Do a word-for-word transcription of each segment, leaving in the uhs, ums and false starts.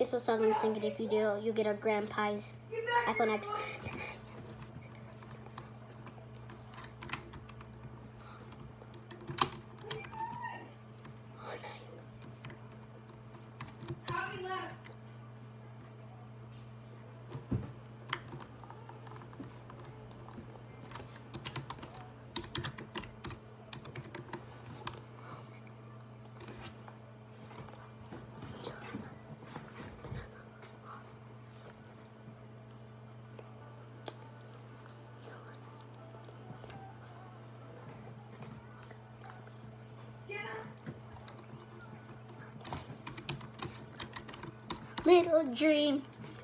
This will sound like singing. If you do, you get a grand prize iPhone X. Little dream.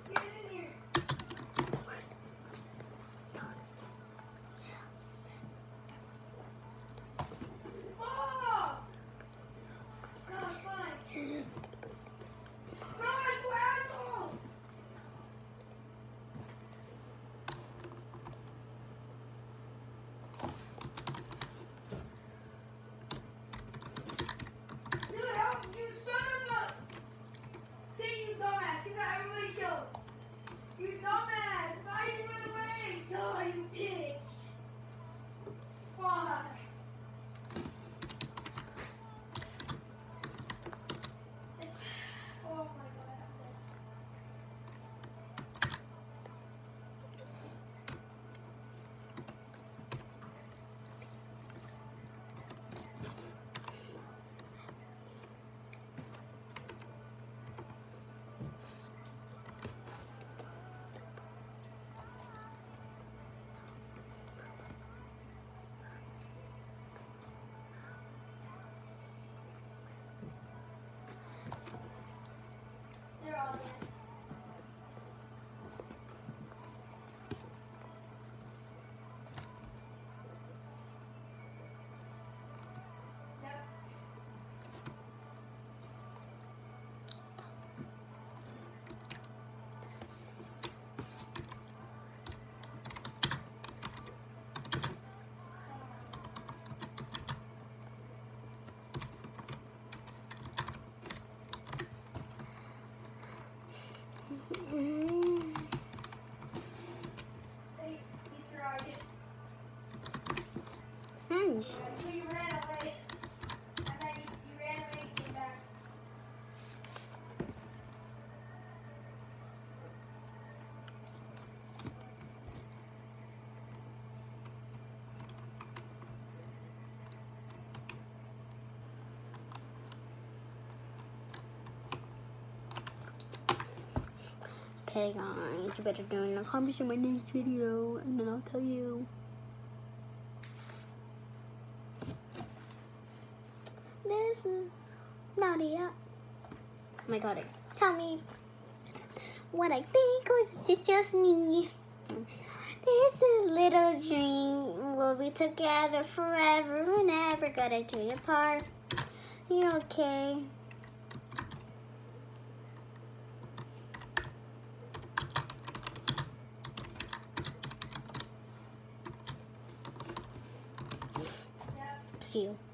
Hmm. Okay guys, you better join the comments in my next video, and then I'll tell you. This is Nadia. Oh my god, tell me what I think, or is this just me? This is little dream. We'll be together forever. We're never gonna do apart. You're okay. See you.